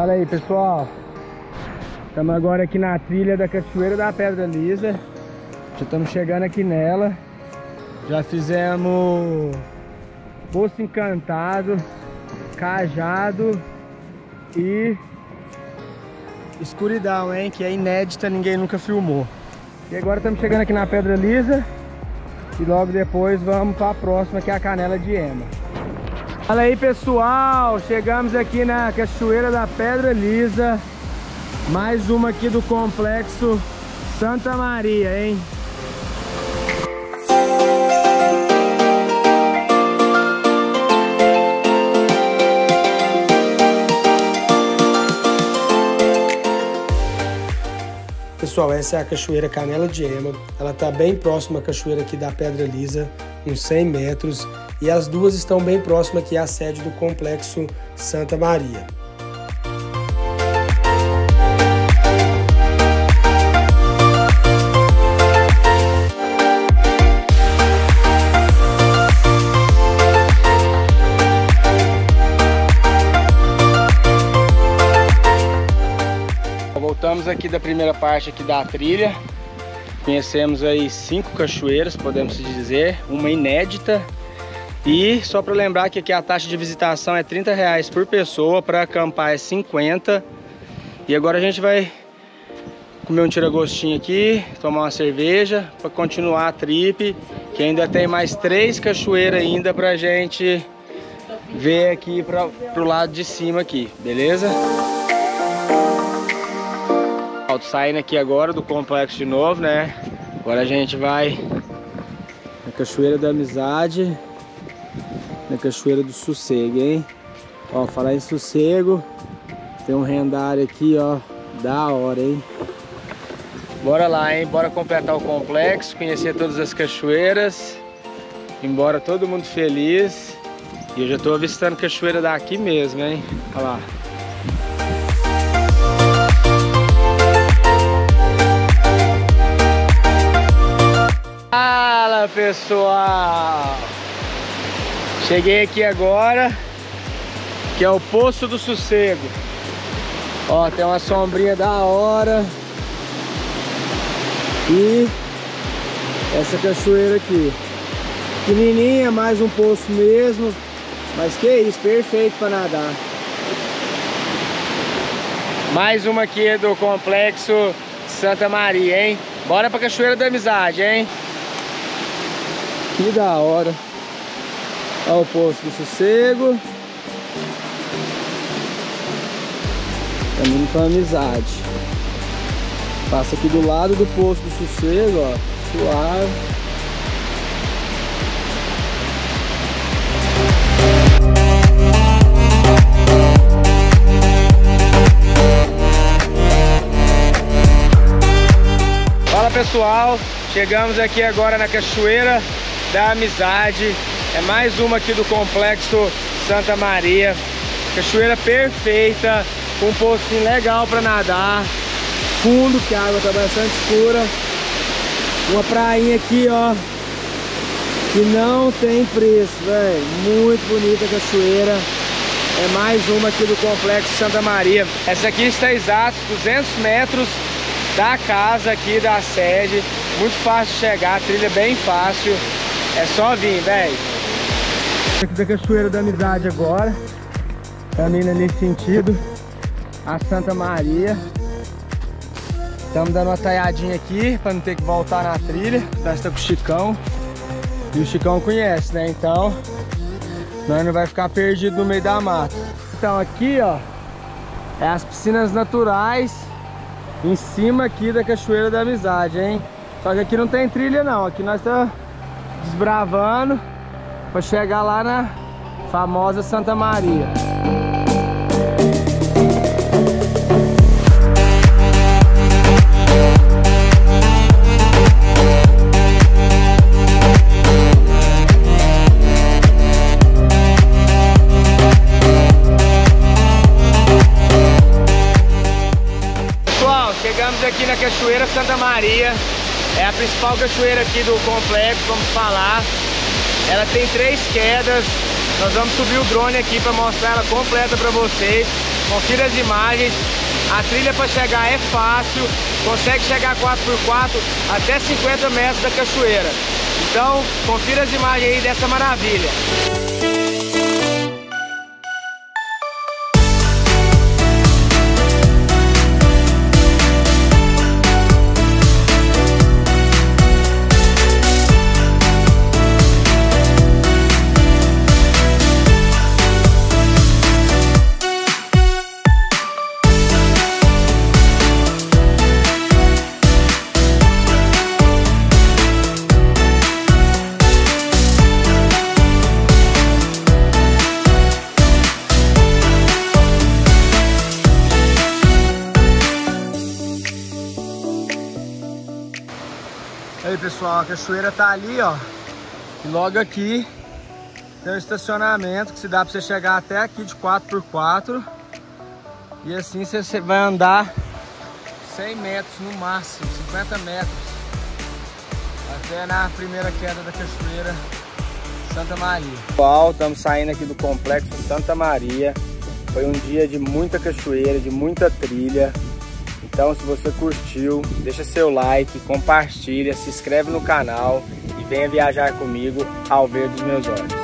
Fala aí, pessoal. Estamos agora aqui na trilha da Cachoeira da Pedra Lisa. Já estamos chegando aqui nela. Já fizemos Poço Encantado, Cajado e Escuridão, hein? Que é inédita, ninguém nunca filmou. E agora estamos chegando aqui na Pedra Lisa. E logo depois vamos para a próxima, que é a Canela de Ema. Fala aí, pessoal, chegamos aqui na Cachoeira da Pedra Lisa, mais uma aqui do complexo Santa Maria, hein? Pessoal, essa é a Cachoeira Canela de Ema. Ela está bem próxima à cachoeira aqui da Pedra Lisa, uns 100 metros. E as duas estão bem próximas aqui à sede do complexo Santa Maria. Voltamos aqui da primeira parte aqui da trilha. Conhecemos aí 5 cachoeiras, podemos dizer, uma inédita. E só para lembrar que aqui a taxa de visitação é R$30 por pessoa, para acampar é 50. E agora a gente vai comer um tira-gostinho aqui, tomar uma cerveja para continuar a trip, que ainda tem mais 3 cachoeiras ainda pra gente ver aqui pro lado de cima aqui, beleza? Saindo aqui agora do complexo de novo, né? Agora a gente vai na Cachoeira da Amizade, na Cachoeira do Sossego, hein? Ó, falar em sossego, tem um rendário aqui, ó, da hora, hein? Bora lá, hein? Bora completar o complexo, conhecer todas as cachoeiras, embora todo mundo feliz. E eu já tô avistando cachoeira daqui mesmo, hein? Olha lá. Fala, pessoal! Cheguei aqui agora, que é o Poço do Sossego. Ó, tem uma sombrinha da hora. E essa cachoeira aqui, pequenininha, mais um poço mesmo, mas que isso, perfeito para nadar. Mais uma aqui do complexo Santa Maria, hein? Bora pra Cachoeira da Amizade, hein? Que da hora. Olha o Poço do Sossego. Caminho pra Amizade. Passa aqui do lado do Poço do Sossego, ó. Suave. Fala, pessoal, chegamos aqui agora na Cachoeira da Amizade. É mais uma aqui do complexo Santa Maria. Cachoeira perfeita, com um pocinho legal para nadar, fundo, que a água tá bastante escura. Uma prainha aqui, ó, que não tem preço, velho. Muito bonita a cachoeira. É mais uma aqui do complexo Santa Maria. Essa aqui está a exatos 200 metros da casa aqui da sede. Muito fácil de chegar, trilha bem fácil. É só vir, velho. Aqui da Cachoeira da Amizade agora. Caminho nesse sentido a Santa Maria. Estamos dando uma taiadinha aqui para não ter que voltar na trilha. Nós estamos com o Chicão. E o Chicão conhece, né? Então nós não vai ficar perdido no meio da mata. Então aqui, ó, é as piscinas naturais em cima aqui da Cachoeira da Amizade, hein? Só que aqui não tem trilha não. Aqui nós estamos desbravando para chegar lá na famosa Santa Maria. Pessoal, chegamos aqui na Cachoeira Santa Maria. É a principal cachoeira aqui do complexo, vamos falar. Ela tem 3 quedas. Nós vamos subir o drone aqui para mostrar ela completa para vocês. confira as imagens. A trilha para chegar é fácil, consegue chegar 4x4 até 50 metros da cachoeira. Então, confira as imagens aí dessa maravilha. Aí pessoal, a cachoeira tá ali, ó. E logo aqui tem um estacionamento que se dá pra você chegar até aqui de 4x4. E assim você vai andar 100 metros no máximo, 50 metros, até na primeira queda da cachoeira Santa Maria. Pessoal, estamos saindo aqui do complexo Santa Maria. Foi um dia de muita cachoeira, de muita trilha. Então, se você curtiu, deixa seu like, compartilha, se inscreve no canal e venha viajar comigo ao ver dos meus olhos.